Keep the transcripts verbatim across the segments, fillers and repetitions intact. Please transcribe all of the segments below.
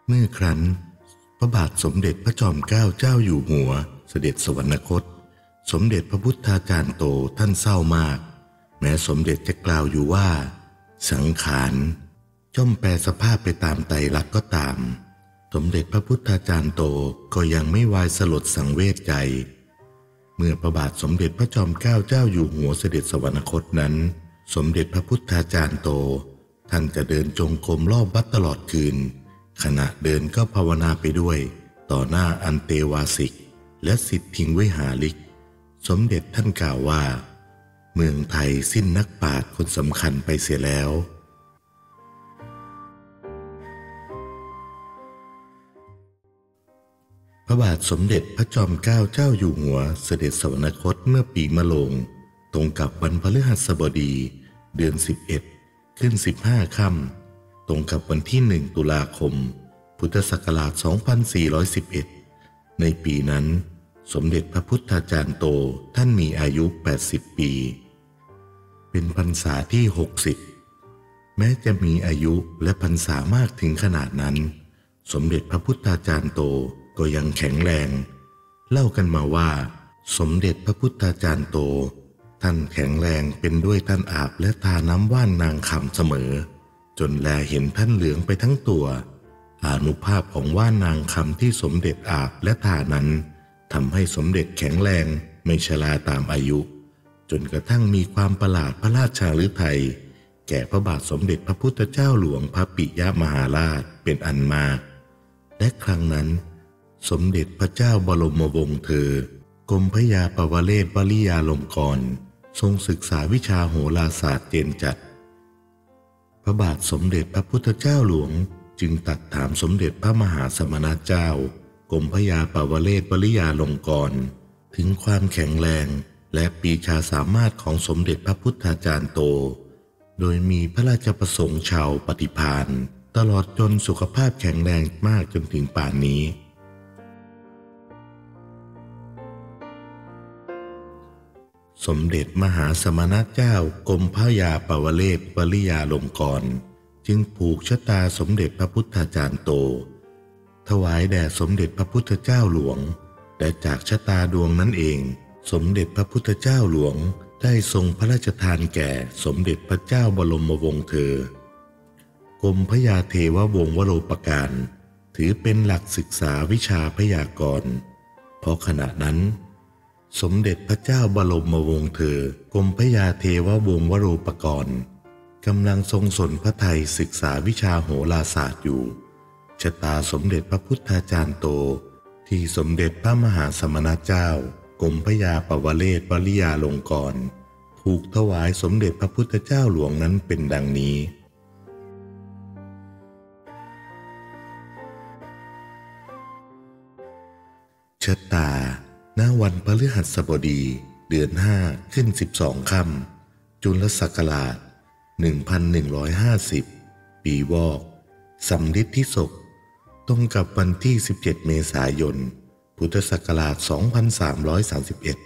เมื่อครั้นพระบาทสมเด็จพระจอมเกล้าเจ้าอยู่หัวเสด็จสวรรคตสมเด็จพระพุทธาจารย์โตท่านเศร้ามากแม้สมเด็จจะกล่าวอยู่ว่าสังขารย่อมแปรสภาพไปตามไตรลักษณ์ก็ตามสมเด็จพระพุทธาจารย์โตก็ยังไม่วายสลดสังเวชใจเมื่อพระบาทสมเด็จพระจอมเกล้าเจ้าอยู่หัวเสด็จสวรรคตนั้นสมเด็จพระพุทธาจารย์โตท่านจะเดินจงกรมรอบวัดตลอดคืนขณะเดินก็ภาวนาไปด้วยต่อหน้าอันเตวาสิกและศิษย์ทิงวิหาริกสมเด็จท่านกล่าวว่าเมืองไทยสิ้นนักปราชญ์คนสำคัญไปเสียแล้วพระบาทสมเด็จพระจอมเกล้าเจ้าอยู่หัวเสด็จสวรรคตเมื่อปีมะโรงตรงกับวันพฤหัสบดีเดือนสิบเอ็ดขึ้นสิบห้าค่ำตรงกับวันที่หนึ่งตุลาคมพุทธศักราชสองพันสี่ร้อยสิบเอ็ดในปีนั้นสมเด็จพระพุทธาจารย์โตท่านมีอายุแปดสิบปีเป็นพรรษาที่หกสิบแม้จะมีอายุและพรรษามากถึงขนาดนั้นสมเด็จพระพุทธาจารย์โตก็ยังแข็งแรงเล่ากันมาว่าสมเด็จพระพุทธาจารย์โตท่านแข็งแรงเป็นด้วยท่านอาบและทาน้ำว่านนางคำเสมอจนแลเห็นท่านเหลืองไปทั้งตัวอานุภาพของว่านนางคำที่สมเด็จอาบและทานั้นทำให้สมเด็จแข็งแรงไม่ชราตามอายุจนกระทั่งมีความประหลาดพระราชาฤทัยแก่พระบาทสมเด็จพระพุทธเจ้าหลวงพระปิยมหาราชเป็นอันมากและครั้งนั้นสมเด็จพระเจ้าบรมวงศ์เธอกรมพระยาปวเรศวริยาลงกรณ์ทรงศึกษาวิชาโหราศาสตร์เจนจัดพระบาทสมเด็จพระพุทธเจ้าหลวงจึงตรัสถามสมเด็จพระมหาสมณเจ้ากรมพระยาปวเรศวริยาลงกรณ์ถึงความแข็งแรงและปรีชาสามารถของสมเด็จพระพุทธาจารย์โตโดยมีพระราชประสงค์ชาวปฏิภาณตลอดจนสุขภาพแข็งแรงมากจนถึงป่านนี้สมเด็จมหาสมณเจ้ากรมพระยาปวเรศวริยาลงกรณ์จึงผูกชะตาสมเด็จพระพุทธาจารย์โตถวายแด่สมเด็จพระพุทธเจ้าหลวงและจากชะตาดวงนั้นเองสมเด็จพระพุทธเจ้าหลวงได้ทรงพระราชทานแก่สมเด็จพระเจ้าบรมวงศ์เธอกรมพระยาเทววงศ์วโรปการถือเป็นหลักศึกษาวิชาพยากรณ์เพราะขณะนั้นสมเด็จพระเจ้าบรมวงศ์เธอกรมพระยาเทววงศ์วโรปกรณ์กำลังทรงสนพระทัยศึกษาวิชาโหราศาสตร์อยู่ชะตาสมเด็จพระพุทธาจารย์โตที่สมเด็จพระมหาสมณเจ้ากรมพระยาปวเรศวริยาลงกรณ์ถูกถวายสมเด็จพระพุทธเจ้าหลวงนั้นเป็นดังนี้ชะตาณวันพฤหัสบดีเดือนห้าขึ้นสิบสองค่ำจุลศักราชหนึ่งพันหนึ่งร้อยห้าสิบปีวอกสำริดที่ศกตรงกับวันที่สิบเจ็ดเมษายนพุทธศักราชสองพันสามร้อยสามสิบเอ็ด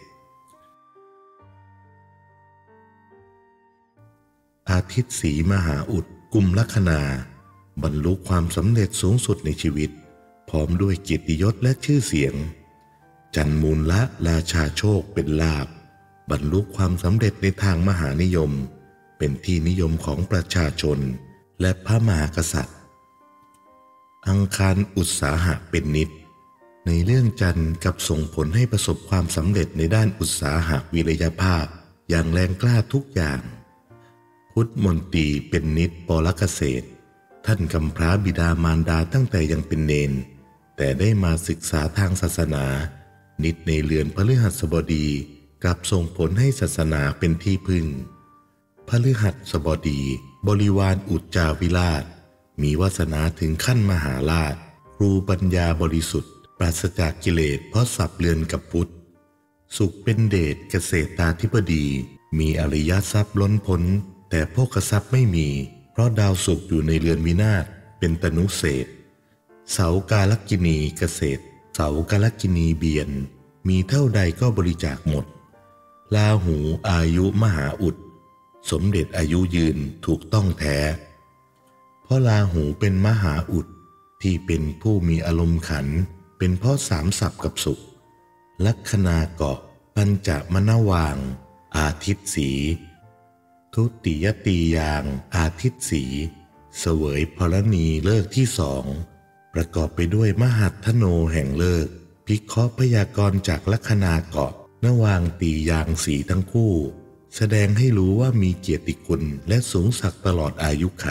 อาทิตย์ศรีมหาอุดกุมลัคนาบรรลุความสำเร็จสูงสุดในชีวิตพร้อมด้วยเกียรติยศและชื่อเสียงจันมูลละราชาโชคเป็นลาภบรรลุความสำเร็จในทางมหานิยมเป็นที่นิยมของประชาชนและพระมหากษัตริย์อังคารอุตสาหะเป็นนิจในเรื่องจันทร์กับส่งผลให้ประสบความสำเร็จในด้านอุตสาหะวิริยภาพอย่างแรงกล้าทุกอย่างพุทธมนตรีเป็นนิจปรเกษตรท่านกำพร้าบิดามารดาตั้งแต่ยังเป็นเณรแต่ได้มาศึกษาทางศาสนานิจในเรือนพฤหัสบดีกลับส่งผลให้ศาสนาเป็นที่พึ่งพฤหัสบดีบริวารอุจจาวิราชมีวาสนาถึงขั้นมหาราชครูปัญญาบริสุทธิ์ปราศจากกิเลสเพราะสับเรือนกับพุทธสุขเป็นเดชเกษตราธิบดีมีอริยทรัพย์ล้นพ้นแต่โภคทรัพย์ไม่มีเพราะดาวศุกร์อยู่ในเรือนวินาศเป็นตนุเศษเสากาลกินีเกษตรเสากาลกินีเบียนมีเท่าใดก็บริจาคหมดลาหูอายุมหาอุดสมเด็จอายุยืนถูกต้องแท้เพราะลาหูเป็นมหาอุดที่เป็นผู้มีอารมณ์ขันเป็นเพราะสามศัพท์กับสุขลัคนาเกาะปัญจมนวางอาทิตย์สีทุติยตียางอาทิตย์สีเสวยพรณีเลิกที่สองประกอบไปด้วยมหัตถโนแห่งเลิกพิเคราะห์พยากรณ์จากลัคนาเกาะนวางตียางสีทั้งคู่แสดงให้รู้ว่ามีเกียรติคุณและสูงศักดิ์ตลอดอายุไข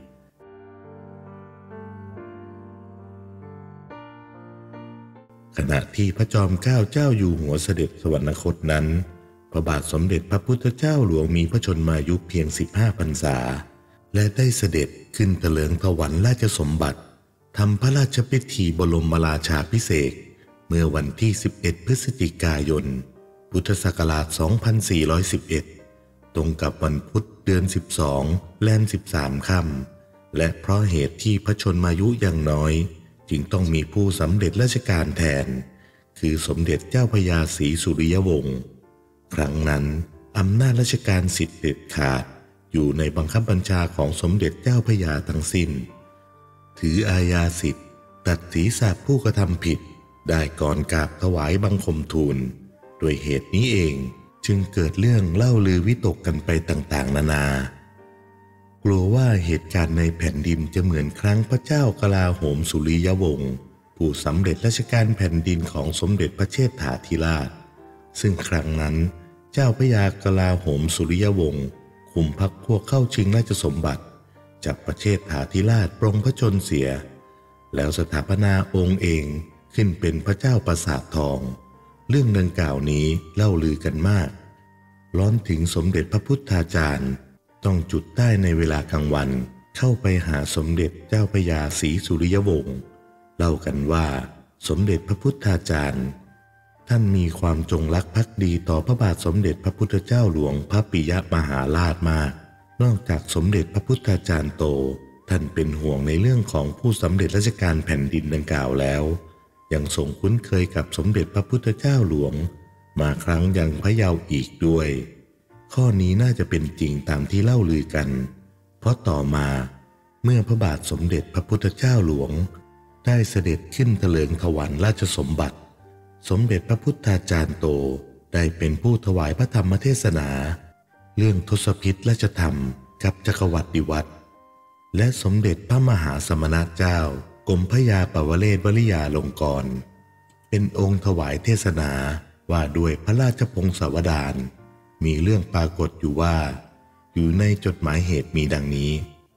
ขณะที่พระจอมเกล้าเจ้าอยู่หัวเสด็จสวรรคตนั้นพระบาทสมเด็จพระพุทธเจ้าหลวงมีพระชนมายุเพียงสิบห้าพรรษาและได้เสด็จขึ้นเถลิงถวัลย์ราชสมบัติทำพระราชพิธีบรมราชาภิเษกเมื่อวันที่สิบเอ็ดพฤศจิกายนพุทธศักราชสองพันสี่ร้อยสิบเอ็ดตรงกับวันพุธเดือนสิบสองแรมสิบสามค่ำและเพราะเหตุที่พระชนมายุยังน้อยจึงต้องมีผู้สำเร็จราชการแทนคือสมเด็จเจ้าพระยาศรีสุริยวงศ์ครั้งนั้นอำนาจราชการสิทธิเด็ดขาดอยู่ในบังคับบัญชาของสมเด็จเจ้าพระยาทั้งสิ้นถืออาญาสิทธิ์ตัดศีรษะผู้กระทำผิดได้ก่อนกราบถวายบังคมทูลด้วยเหตุนี้เองจึงเกิดเรื่องเล่าลือวิตกกันไปต่างๆนานากลัวว่าเหตุการณ์ในแผ่นดินจะเหมือนครั้งพระเจ้ากลาโหมสุริยวงศ์ผู้สำเร็จราชการแผ่นดินของสมเด็จพระเชษฐาธิราชซึ่งครั้งนั้นเจ้าพระยากลาโหมสุริยวงศ์คุมพรรคพวกเข้าชิงราชสมบัติจับพระเชษฐาธิราชปรงพระชนเสียแล้วสถาปนาองค์เองขึ้นเป็นพระเจ้าปราสาททองเรื่องดังกล่าวนี้เล่าลือกันมากร้อนถึงสมเด็จพระพุทธาจารย์ต้องจุดใต้ในเวลากลางวันเข้าไปหาสมเด็จเจ้าพระยาศรีสุริยวงศ์เล่ากันว่าสมเด็จพระพุทธาจารย์ท่านมีความจงรักภักดีต่อพระบาทสมเด็จพระพุทธเจ้าหลวงพระปิยมหาราชมากนอกจากสมเด็จพระพุทธาจารย์โตท่านเป็นห่วงในเรื่องของผู้สำเร็จราชการแผ่นดินดังกล่าวแล้วยังทรงคุ้นเคยกับสมเด็จพระพุทธเจ้าหลวงมาครั้งยังพระเยาว์อีกด้วยข้อนี้น่าจะเป็นจริงตามที่เล่าลือกันเพราะต่อมาเมื่อพระบาทสมเด็จพระพุทธเจ้าหลวงได้เสด็จขึ้นเถลิงถวัลย์ราชสมบัติสมเด็จพระพุทธาจารย์โตได้เป็นผู้ถวายพระธรรมเทศนาเรื่องทศพิธราชธรรมกับจักรวรรดิวัตรและสมเด็จพระมหาสมณเจ้ากรมพระยาปวเรศวริยาลงกรณ์เป็นองค์ถวายเทศนาว่าด้วยพระราชพงศาวดารมีเรื่องปรากฏอยู่ว่าอยู่ในจดหมายเหตุมีดังนี้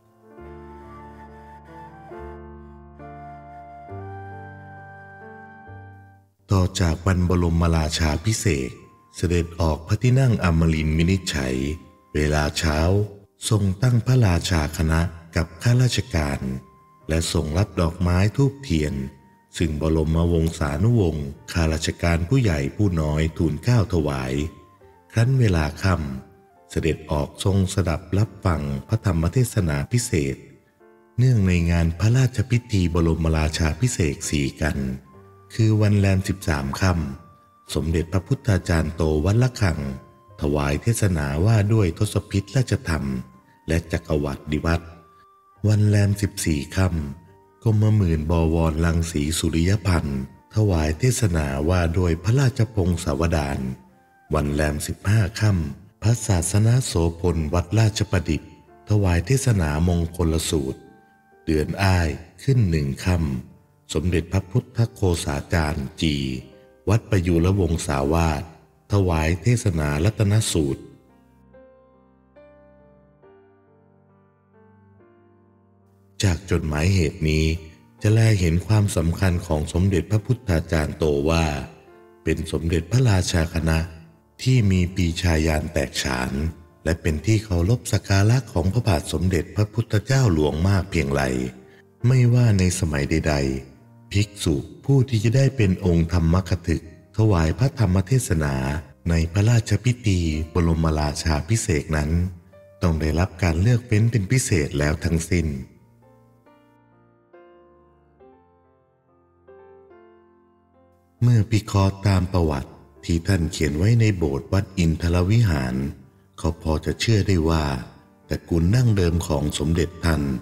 ต่อจากวันบรมราชาภิเษกเสด็จออกพระที่นั่งอมรินทร์วินิจฉัยเวลาเช้าทรงตั้งพระราชาคณะกับข้าราชการและทรงรับดอกไม้ธูปเทียนซึ่งบรมวงศานุวงศ์ข้าราชการผู้ใหญ่ผู้น้อยทูลเกล้าถวายครั้นเวลาค่ำเสด็จออกทรงสดับรับฟังพระธรรมเทศนาพิเศษเนื่องในงานพระราชพิธีบรมราชาภิเษกสี่กันคือวันแรมสิบสามค่ำสมเด็จพระพุทธาจารย์โตวัดละคังถวายเทศนาว่าด้วยทศพิธราชธรรมและจักรวรรดิวัตรวันแรมสิบสี่ค่ำกรมหมื่นบวรรังสีสุริยพันธ์ถวายเทศนาว่าด้วยพระราชพงศาวดารวันแรมสิบห้าค่ำพระศาสนโสพลวัดราชประดิษฐ์ถวายเทศนามงคลสูตรเดือนอ้ายขึ้นหนึ่งค่ำสมเด็จพระพุทธโฆษาจารย์จีวัดประยุรวงศาวาสถวายเทศนารัตนสูตรจากจดหมายเหตุนี้จะแลเห็นความสำคัญของสมเด็จพระพุทธาจารย์โตว่าเป็นสมเด็จพระราชาคณะที่มีปรีชาญาณแตกฉานและเป็นที่เคารพสักการะของพระบาทสมเด็จพระพุทธเจ้าหลวงมากเพียงไรไม่ว่าในสมัยใดๆภิกษุผู้ที่จะได้เป็นองค์ธรรมคถึกถวายพระธรรมเทศนาในพระราชพิธีบรมราชาภิเษกนั้นต้องได้รับการเลือกเฟ้นเป็นพิเศษแล้วทั้งสิ้นเมื่อพิเคราะห์ตามประวัติที่ท่านเขียนไว้ในโบสถ์วัดอินทรวิหารเขาพอจะเชื่อได้ว่าตระกูลดั้งเดิมของสมเด็จท่าน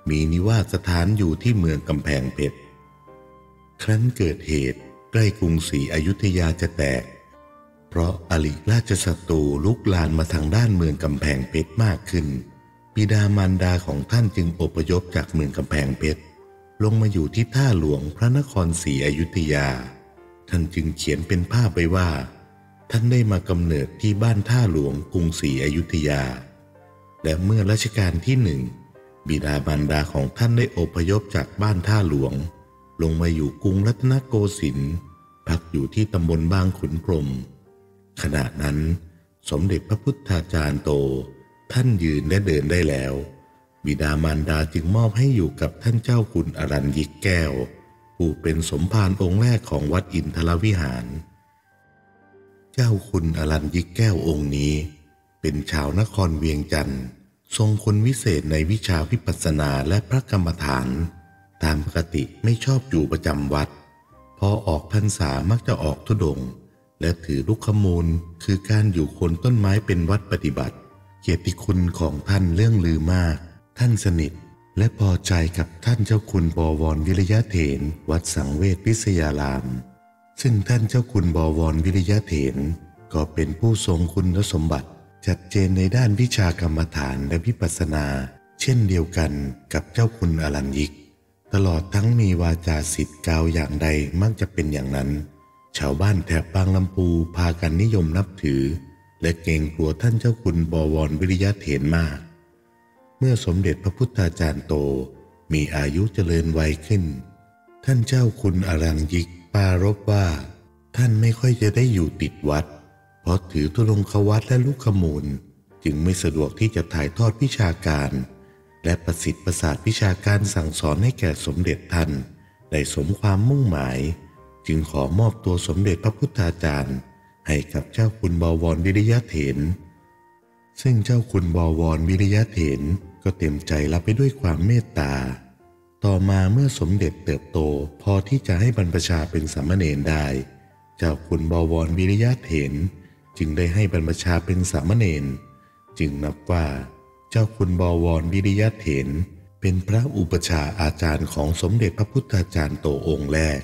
มีนิวาสสถานอยู่ที่เมืองกำแพงเพชรครั้นเกิดเหตุใกล้กรุงศรีอยุธยาจะแตกเพราะอริราชศัตรูลุกลานมาทางด้านเมืองกำแพงเพชรมากขึ้นบิดามารดาของท่านจึงอพยพจากเมืองกำแพงเพชรลงมาอยู่ที่ท่าหลวงพระนครศรีอยุธยาท่านจึงเขียนเป็นภาพไว้ว่าท่านได้มากำเนิดที่บ้านท่าหลวงกรุงศรีอยุธยาและเมื่อรัชกาลที่หนึ่งบิดามารดาของท่านได้อพยพจากบ้านท่าหลวงลงมาอยู่กรุงรัตนโกสินทร์พักอยู่ที่ตำบลบางขุนพรหมขณะนั้นสมเด็จพระพุทธาจารย์โตท่านยืนและเดินได้แล้วบิดามารดาจึงมอบให้อยู่กับท่านเจ้าคุณอรัญญิกแก้วผู้เป็นสมภารองค์แรกของวัดอินทรวิหารเจ้าคุณอรัญญิกแก้วองค์นี้เป็นชาวนครเวียงจันทร์ทรงคุณวิเศษในวิชาวิปัสสนาและพระกรรมฐานตามปกติไม่ชอบอยู่ประจำวัดพอออกพรรษามักจะออกธุดงค์และถือลุกขมูลคือการอยู่โคนต้นไม้เป็นวัดปฏิบัติเกียรติคุณของท่านเรื่องลือมากท่านสนิทและพอใจกับท่านเจ้าคุณบวรวิริยะเถรวัดสังเวชวิทยารามซึ่งท่านเจ้าคุณบวรวิริยะเถรก็เป็นผู้ทรงคุณสมบัติชัดเจนในด้านวิชากรรมฐานและวิปัสสนาเช่นเดียวกันกับเจ้าคุณอรัญญิกตลอดทั้งมีวาจาสิทธิ์กล่าวอย่างใดมักจะเป็นอย่างนั้นชาวบ้านแถบบางลำพูพากันนิยมนับถือและเกรงกลัวท่านเจ้าคุณบวรวิริยะเถรมากเมื่อสมเด็จพระพุทธาจารย์โตมีอายุเจริญวัยขึ้นท่านเจ้าคุณอรัญญิกปรารภว่าท่านไม่ค่อยจะได้อยู่ติดวัดเพราะถือธุดงควัตรและลูกขมูลจึงไม่สะดวกที่จะถ่ายทอดวิชาการและประสิทธิ์ประสาทวิชาการสั่งสอนให้แก่สมเด็จท่านได้สมความมุ่งหมายจึงขอมอบตัวสมเด็จพระพุทธาจารย์ให้กับเจ้าคุณบวรวิริยะเถรซึ่งเจ้าคุณบวรวิริยะเถรก็เต็มใจรับไปด้วยความเมตตาต่อมาเมื่อสมเด็จเติบโตพอที่จะให้บรรพชาเป็นสามเณรได้เจ้าคุณบวรวิริยะเถรจึงได้ให้บรรพชาเป็นสามเณรจึงนับว่าเจ้าคุณบวรวิริยะเถรเป็นพระอุปชาอาจารย์ของสมเด็จพระพุทธาจารย์โตองค์แรก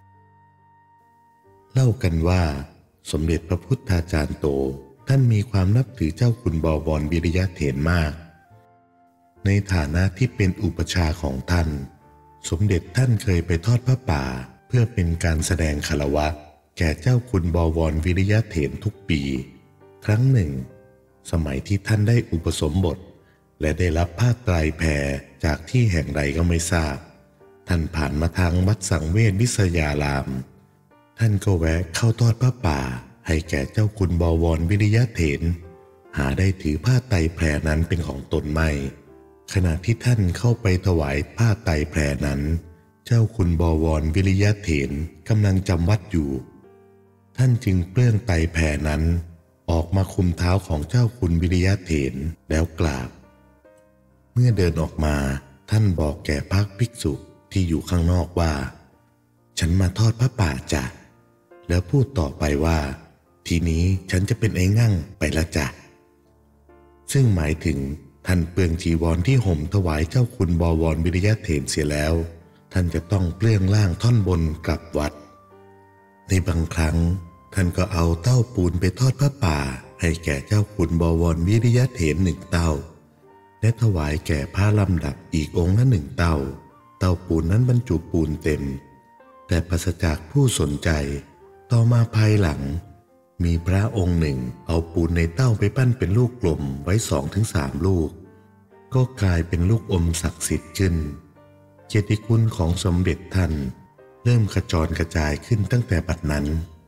เล่ากันว่าสมเด็จพระพุทธาจารย์โตท่านมีความนับถือเจ้าคุณบวรวิริยะเถรมากในฐานะที่เป็นอุปชาของท่านสมเด็จท่านเคยไปทอดผ้าป่าเพื่อเป็นการแสดงคารวะแก่เจ้าคุณบวรวิริยะเถรทุกปีครั้งหนึ่งสมัยที่ท่านได้อุปสมบทและได้รับผ้าไตรแพรจากที่แห่งใดก็ไม่ทราบท่านผ่านมาทางวัดสังเวชวิทยารามท่านก็แวะเข้าทอดผ้าป่าให้แก่เจ้าคุณบวรวิริยะเถรหาได้ถือผ้าไตรแพรนั้นเป็นของตนไม่ขณะที่ท่านเข้าไปถวายผ้าไตรแพรนั้นเจ้าคุณบวรวิริยะเถรกำลังจำวัดอยู่ท่านจึงเปลื้องไตรแพรนั้นออกมาคุมเท้าของเจ้าคุณวิริยะเถรแล้วกราบเมื่อเดินออกมาท่านบอกแก่พระภิกษุที่อยู่ข้างนอกว่าฉันมาทอดผ้าป่าจ้ะแล้วพูดต่อไปว่าทีนี้ฉันจะเป็นไอ้งั่งไปละจ้ะซึ่งหมายถึงท่านเปลืองจีวรที่ห่มถวายเจ้าคุณบวรวิริยะเถรเสียแล้วท่านจะต้องเปลื้องล่างท่อนบนกลับวัดในบางครั้งท่านก็เอาเต้าปูนไปทอดผ้าป่าให้แก่เจ้าคุณบวรวิริยะเถรหนึ่งเต้าและถวายแก่พระลำดับอีกองค์ละหนึ่งเต้าเต้าปูนนั้นบรรจุปูนเต็มแต่ปราศจากผู้สนใจต่อมาภายหลังมีพระองค์หนึ่งเอาปูนในเต้าไปปั้นเป็นลูกกลมไว้สองถึงสามลูกก็กลายเป็นลูกอมศักดิ์สิทธิ์ขึ้นเกียรติคุณของสมเด็จท่านเริ่มขจรกระจายขึ้นตั้งแต่บัดนั้น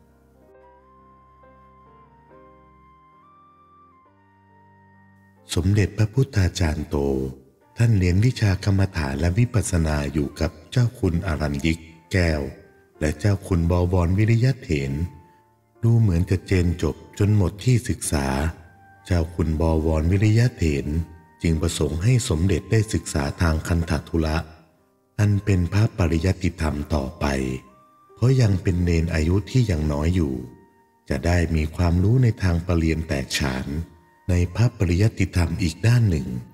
สมเด็จพระพุทธาจารย์โตท่านเรียนวิชากรรมฐานและวิปัสสนาอยู่กับเจ้าคุณอรัญญิกแก้วและเจ้าคุณบวรวิริยะเถรดูเหมือนจะเจนจบจนหมดที่ศึกษาเจ้าคุณบวรวิริยะเถรจึงประสงค์ให้สมเด็จได้ศึกษาทางคันธทุระอันเป็นพระปริยัติธรรมต่อไปเพราะยังเป็นเณรอายุที่ยังน้อยอยู่จะได้มีความรู้ในทางปรริญญาแตกฉานในพระปริยัติธรรมอีกด้านหนึ่ง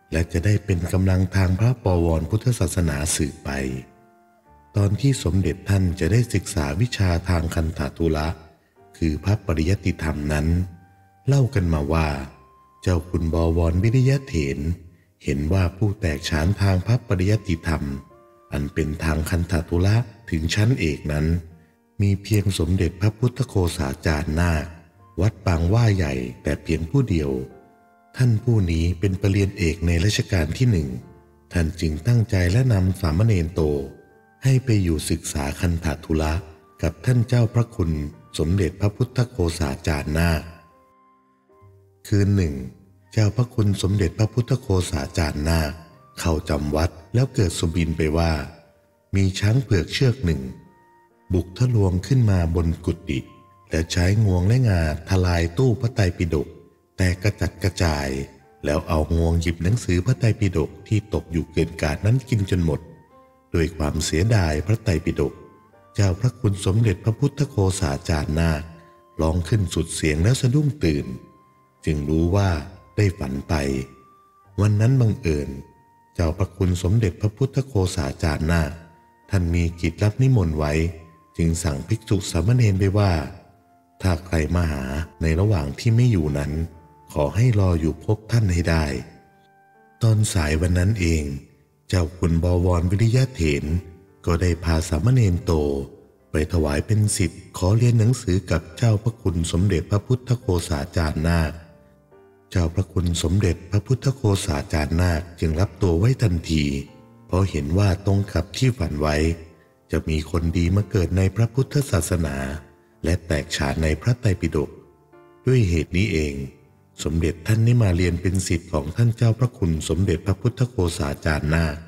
และจะได้เป็นกำลังทางพระบวรพุทธศาสนาสืบไปตอนที่สมเด็จท่านจะได้ศึกษาวิชาทางคันธทุระคือพระปริยัติธรรมนั้นเล่ากันมาว่าเจ้าคุณบวรวิริยเถรเห็นว่าผู้แตกฉานทางพระปริยัติธรรมอันเป็นทางคันธทุระถึงชั้นเอกนั้นมีเพียงสมเด็จพระพุทธโฆษาจารย์นาควัดปางว่าใหญ่แต่เพียงผู้เดียวท่านผู้นี้เป็นปรริญญาเอกในรัชกาลที่หนึ่งท่านจึงตั้งใจและนำสามเณรโตให้ไปอยู่ศึกษาคันธทุระกับท่านเจ้าพระคุณสมเด็จพระพุทธโฆษาจารย์นาคคืนหนึ่งเจ้าพระคุณสมเด็จพระพุทธโฆษาจารย์นาคเข้าจำวัดแล้วเกิดสุบินไปว่ามีช้างเผือกเชือกหนึ่งบุกทะลวงขึ้นมาบนกุฏิและใช้งวงและงาทลายตู้พระไตรปิฎกแต่กระจัดกระจายแล้วเอางวงหยิบหนังสือพระไตรปิฎกที่ตกอยู่เกินกาดนั้นกินจนหมดด้วยความเสียดายพระไตรปิฎกเจ้าพระคุณสมเด็จพระพุทธโฆษาจารย์นาคร้องขึ้นสุดเสียงแล้วสะดุ้งตื่นจึงรู้ว่าได้ฝันไปวันนั้นบังเอิญเจ้าพระคุณสมเด็จพระพุทธโฆษาจารย์นาคท่านมีกิจรับนิมนต์ไว้จึงสั่งภิกษุสามเณรไปว่าถ้าใครมาหาในระหว่างที่ไม่อยู่นั้นขอให้รออยู่พบท่านให้ได้ตอนสายวันนั้นเองเจ้าคุณบวรวิริยเถรก็ได้พาสามเณรโตไปถวายเป็นศิษย์ขอเรียนหนังสือกับเจ้าพระคุณสมเด็จพระพุทธโฆษาจารย์นาคเจ้าพระคุณสมเด็จพระพุทธโฆษาจารย์นาคจึงรับตัวไว้ทันทีเพราะเห็นว่าตรงกับที่ฝันไว้จะมีคนดีมาเกิดในพระพุทธศาสนาและแตกฉานในพระไตรปิฎกด้วยเหตุนี้เองสมเด็จท่านได้มาเรียนเป็นศิษย์ของท่านเจ้าพระคุณสมเด็จพระพุทธโฆษาจารย์นาค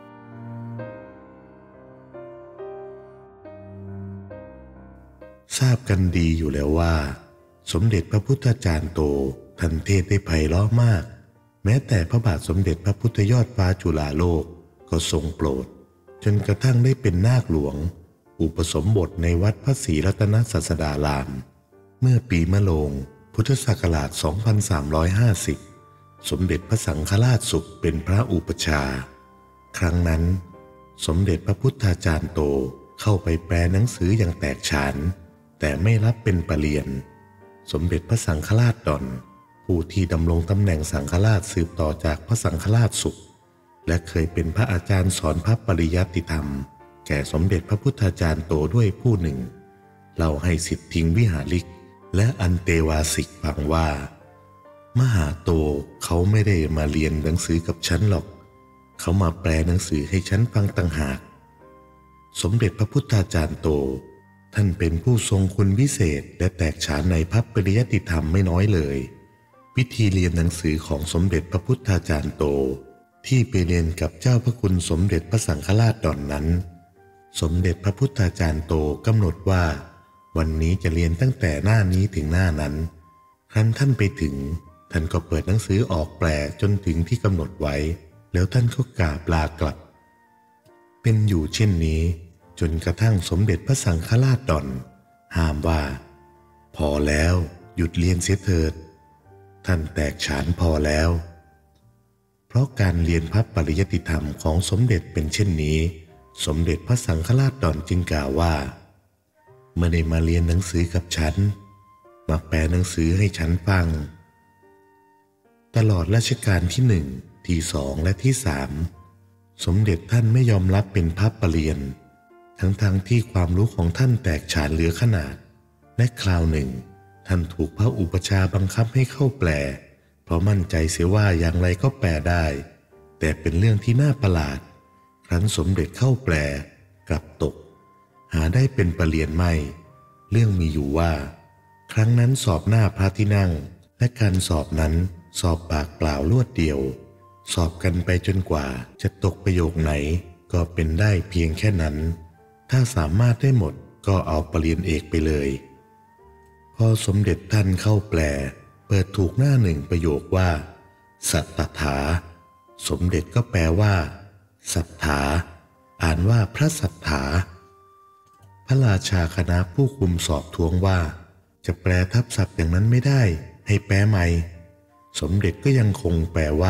ทราบกันดีอยู่แล้วว่าสมเด็จพระพุทธจารย์โตท่านเทศได้ไพเราะมากแม้แต่พระบาทสมเด็จพระพุทธยอดฟ้าจุฬาโลกก็ทรงโปรดจนกระทั่งได้เป็นนาคหลวงอุปสมบทในวัดพระศรีรัตนศาสดารามเมื่อปีมะโรงพุทธศักราชสองพันสามร้อยห้าสิบสมเด็จพระสังฆราชสุขเป็นพระอุปชาครั้งนั้นสมเด็จพระพุทธาจารย์โตเข้าไปแปลหนังสืออย่างแตกฉานแต่ไม่รับเป็นปรริญญาสมเด็จพระสังฆราชดอนผู้ที่ดำรงตำแหน่งสังฆราชสืบต่อจากพระสังฆราชสุขและเคยเป็นพระอาจารย์สอนพระปริยัติธรรมแก่สมเด็จพระพุทธาจารย์โตด้วยผู้หนึ่งเล่าให้ศิษย์ทิงวิหาริกและอันเตวาสิกฟังว่ามหาโตเขาไม่ได้มาเรียนหนังสือกับฉันหรอกเขามาแปลหนังสือให้ฉันฟังต่างหากสมเด็จพระพุทธาจารย์โตท่านเป็นผู้ทรงคุณวิเศษและแตกฉานในพระปริยัติธรรมไม่น้อยเลยวิธีเรียนหนังสือของสมเด็จพระพุทธาจารย์โตที่ไปเรียนกับเจ้าพระคุณสมเด็จพระสังฆราชดอนนั้นสมเด็จพระพุทธาจารย์โตกำหนดว่าวันนี้จะเรียนตั้งแต่หน้านี้ถึงหน้านั้นครั้นท่านไปถึงท่านก็เปิดหนังสือออกแปลจนถึงที่กำหนดไว้แล้วท่านก็กราบลากลับเป็นอยู่เช่นนี้จนกระทั่งสมเด็จพระสังฆราชดอนห้ามว่าพอแล้วหยุดเรียนเสียเถิดท่านแตกฉานพอแล้วเพราะการเรียนพระปริยัติธรรมของสมเด็จเป็นเช่นนี้สมเด็จพระสังฆราชดอนจึงกล่าวว่าไม่ได้มาเรียนหนังสือกับฉันมาแปลหนังสือให้ฉันฟังตลอดรัชกาลที่หนึ่งที่สองและที่สามสมเด็จท่านไม่ยอมรับเป็นพระปรริญญาทั้งๆ ท, ที่ความรู้ของท่านแตกฉานเหลือขนาดและคราวหนึ่งท่านถูกพระอุปชฌาย์บังคับให้เข้าแปลเพราะมั่นใจเสียว่าอย่างไรก็แปลได้แต่เป็นเรื่องที่น่าประหลาดครั้นสมเด็จเข้าแปลกลับตกหาได้เป็นปรริญญาไม่เรื่องมีอยู่ว่าครั้งนั้นสอบหน้าพระที่นั่งและการสอบนั้นสอบปากเปล่ารวดเดียวสอบกันไปจนกว่าจะตกประโยคไหนก็เป็นได้เพียงแค่นั้นถ้าสามารถได้หมดก็เอาปรริญญาเอกไปเลยพอสมเด็จท่านเข้าแปลเปิดถูกหน้าหนึ่งประโยคว่าสัตตถาสมเด็จก็แปลว่าศรัทธาอ่านว่าพระศรัทธาพระราชาคณะผู้คุมสอบทวงว่าจะแปลทับศัพท์อย่างนั้นไม่ได้ให้แปลใหม่สมเด็จก็ยังคงแปลว่า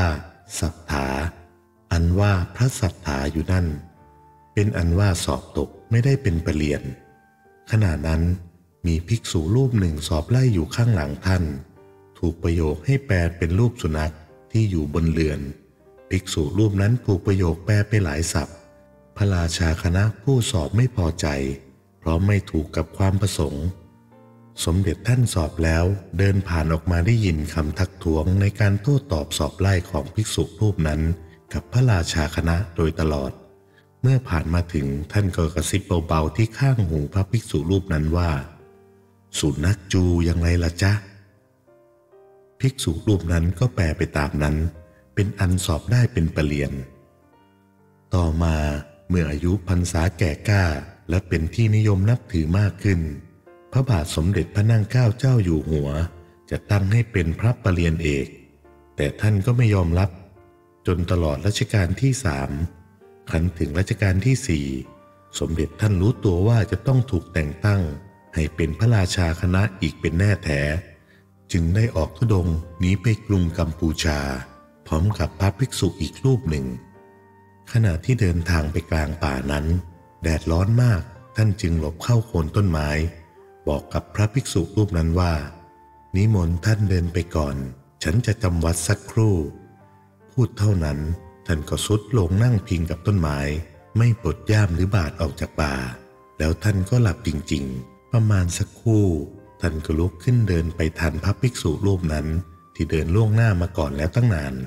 ศรัทธาอันว่าพระศรัทธาอยู่นั่นเป็นอันว่าสอบตกไม่ได้เป็นประเรียนขณะนั้นมีภิกษุรูปหนึ่งสอบไล่อยู่ข้างหลังท่านถูกประโยคให้แปลเป็นรูปสุนัขที่อยู่บนเรือนภิกษุรูปนั้นถูกประโยคแปลไปหลายศัพท์พระราชาคณะผู้สอบไม่พอใจเพราะไม่ถูกกับความประสงค์สมเด็จท่านสอบแล้วเดินผ่านออกมาได้ยินคำทักท้วงในการโต้ตอบสอบไล่ของภิกษุรูปนั้นกับพระราชาคณะโดยตลอดเมื่อผ่านมาถึงท่านก็กระซิบเบาๆที่ข้างหูพระภิกษุรูปนั้นว่าสุนัขจูยังไงล่ะจ๊ะภิกษุรูปนั้นก็แปลไปตามนั้นเป็นอันสอบได้เป็นประเรียนต่อมาเมื่ออายุพรรษาแก่กล้าและเป็นที่นิยมนับถือมากขึ้นพระบาทสมเด็จพระนั่งเกล้าเจ้าอยู่หัวจะตั้งให้เป็นพระประเรียนเอกแต่ท่านก็ไม่ยอมรับจนตลอดรัชกาลที่สามครั้นถึงรัชกาลที่สี่สมเด็จท่านรู้ตัวว่าจะต้องถูกแต่งตั้งให้เป็นพระราชาคณะอีกเป็นแน่แท้จึงได้ออกธุดงค์หนีไปกรุงกัมพูชาพร้อมกับพระภิกษุอีกรูปหนึ่งขณะที่เดินทางไปกลางป่านั้นแดดร้อนมากท่านจึงหลบเข้าโคนต้นไม้บอกกับพระภิกษุรูปนั้นว่านิมนต์ท่านเดินไปก่อนฉันจะจำวัดสักครู่พูดเท่านั้นท่านก็ทรุดลงนั่งพิงกับต้นไม้ไม่ปลดย่ามหรือบาทออกจากบ่าแล้วท่านก็หลับจริงๆประมาณสักครู่ท่านก็ลุกขึ้นเดินไปทันพระภิกษุรูปนั้นที่เดินล่วงหน้ามาก่อนแล้วตั้งนาน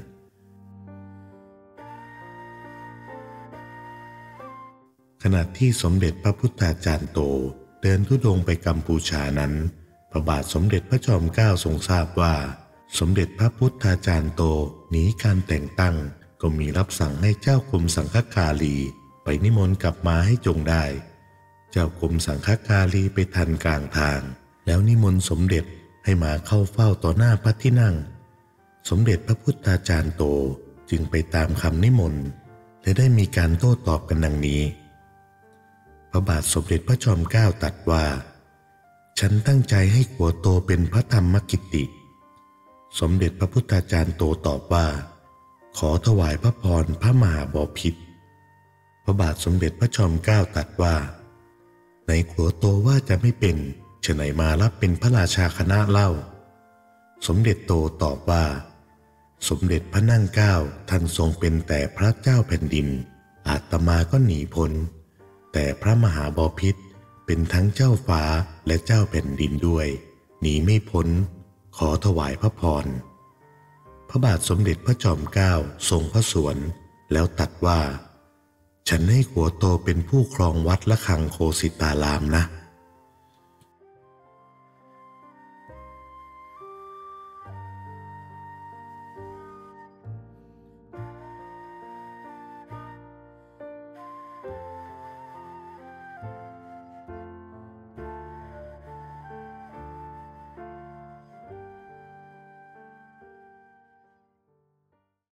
ขณะที่สมเด็จพระพุทธาจารย์โตเดินธุดงค์ไปกัมพูชานั้นพระบาทสมเด็จพระจอมเกล้าทรงทราบว่าสมเด็จพระพุทธาจารย์โตหนีการแต่งตั้งก็มีรับสั่งให้เจ้ากรมสังฆกาลีไปนิมนต์กลับมาให้จงได้เจ้ากรมสังฆกาลีไปทันกลางทางแล้วนิมนต์สมเด็จให้มาเข้าเฝ้าต่อหน้าพระที่นั่งสมเด็จพระพุทธาจารย์โตจึงไปตามคำนิมนต์และได้มีการโต้ตอบกันดังนี้พระบาทสมเด็จพระจอมเกล้าตรัสว่าฉันตั้งใจให้ขัวโตเป็นพระธรรมกิตติสมเด็จพระพุทธาจารย์โตตอบว่าขอถวายพระพรพระมหาบพิตรพระบาทสมเด็จพระจอมเกล้าตรัสว่าในขัวโตว่าจะไม่เป็นฉะไหนมารับเป็นพระราชาคณะเล่าสมเด็จโตตอบว่าสมเด็จพระนั่งเกล้าท่านทรงเป็นแต่พระเจ้าแผ่นดินอาตมาก็หนีพ้นแต่พระมหาบพิตรเป็นทั้งเจ้าฟ้าและเจ้าแผ่นดินด้วยหนีไม่พ้นขอถวายพระพรพระบาทสมเด็จพระจอมเกล้าทรงพระสวนแล้วตรัสว่าฉันให้ขัวโตเป็นผู้ครองวัดละคังโคสิตารามนะ